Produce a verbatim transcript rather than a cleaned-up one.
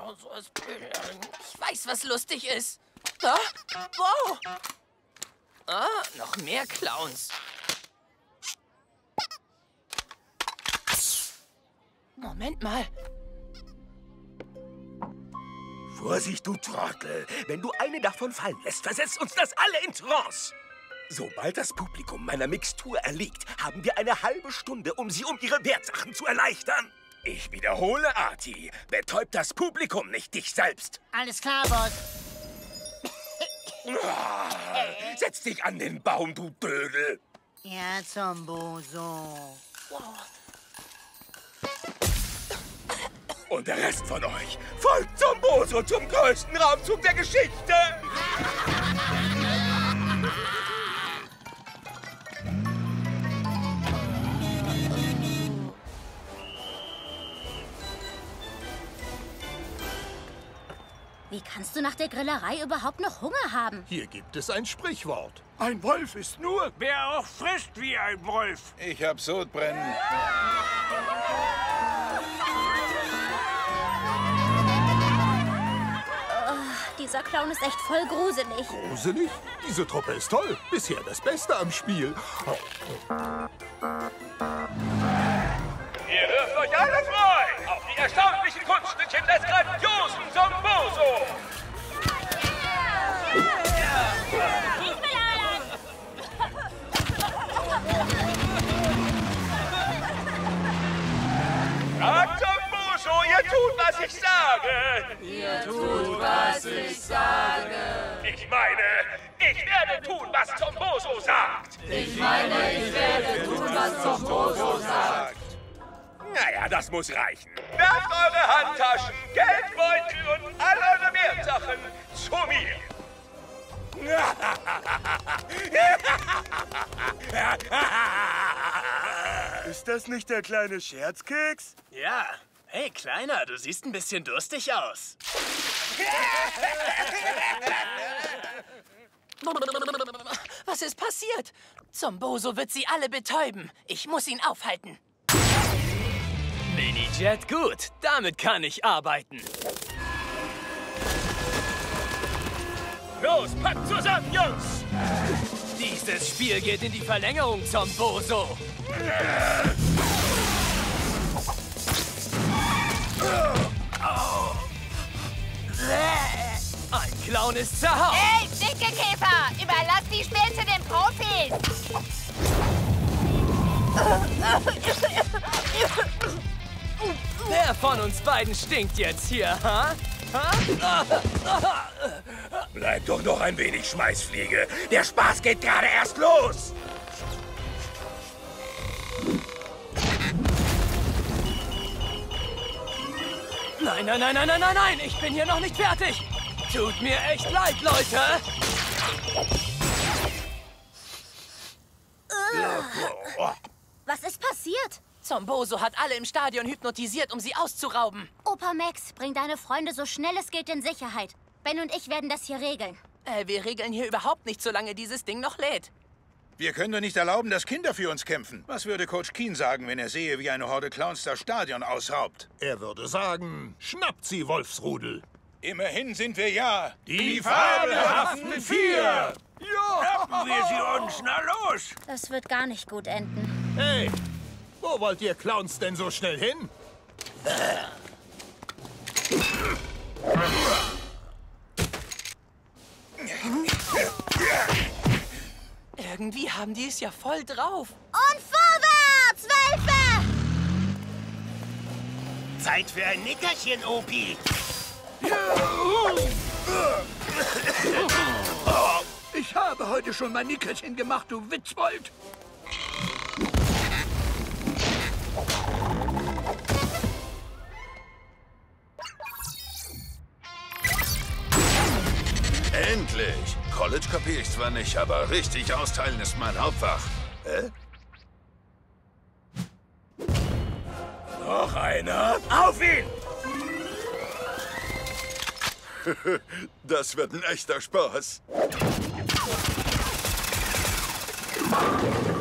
Ich weiß, was lustig ist. Ah, wow. Ah, noch mehr Clowns. Moment mal. Vorsicht, du Trottel. Wenn du eine davon fallen lässt, versetzt uns das alle in Trance. Sobald das Publikum meiner Mixtur erliegt, haben wir eine halbe Stunde, um sie um ihre Wertsachen zu erleichtern. Ich wiederhole, Artie. Betäubt das Publikum, nicht dich selbst. Alles klar, Boss. Ah, setz dich an den Baum, du Dödel. Ja, Zomboso. Und der Rest von euch folgt Zomboso zum größten Raumzug der Geschichte. Wie kannst du nach der Grillerei überhaupt noch Hunger haben? Hier gibt es ein Sprichwort. Ein Wolf ist nur, wer auch frisst wie ein Wolf. Ich hab Sodbrennen. Dieser Clown ist echt voll gruselig. Gruselig? Diese Truppe ist toll. Bisher das Beste am Spiel. Ihr dürft euch alle freuen auf die erstaunlichen Kunststückchen des grandiosen Zomboso. Sagt Zomboso, ihr tut, was ich sage. Ihr tut, was ich sage. Ich meine, ich werde tun, was Zomboso sagt. Ich meine, ich werde tun, was Zomboso sagt. Naja, das muss reichen. Werft eure Handtaschen, Geldbeutel und all eure Wertsachen zu mir. Ist das nicht der kleine Scherzkeks? Ja. Hey, Kleiner, du siehst ein bisschen durstig aus. Was ist passiert? Zomboso wird sie alle betäuben. Ich muss ihn aufhalten. Minijet, gut. Damit kann ich arbeiten. Los, packt zusammen, Jungs! Dieses Spiel geht in die Verlängerung, Zomboso. Ein Clown ist zerhaut. Hey, Stinkekäfer! Überlass die Spitze den Profis! Wer von uns beiden stinkt jetzt hier, ha? ha? Bleib doch noch ein wenig, Schmeißfliege. Der Spaß geht gerade erst los. Nein, nein, nein, nein, nein, nein, nein! Ich bin hier noch nicht fertig! Tut mir echt leid, Leute! Was ist passiert? Zomboso hat alle im Stadion hypnotisiert, um sie auszurauben. Opa Max, bring deine Freunde so schnell es geht in Sicherheit. Ben und ich werden das hier regeln. Äh, wir regeln hier überhaupt nicht, solange dieses Ding noch lädt. Wir können doch nicht erlauben, dass Kinder für uns kämpfen. Was würde Coach Keen sagen, wenn er sehe, wie eine Horde Clowns das Stadion ausraubt? Er würde sagen, schnappt sie, Wolfsrudel. Immerhin sind wir ja Die fabelhaften Vier! Ja! Schnappen wir sie uns, na los! Das wird gar nicht gut enden. Hey, wo wollt ihr Clowns denn so schnell hin? Irgendwie haben die es ja voll drauf. Und vorwärts, Wölfe! Zeit für ein Nickerchen, Opi. Ich habe heute schon mein Nickerchen gemacht, du Witzbold. Endlich! College kapier ich zwar nicht, aber richtig austeilen ist mein Hauptfach. Hä? Noch einer? Auf ihn! Das wird ein echter Spaß.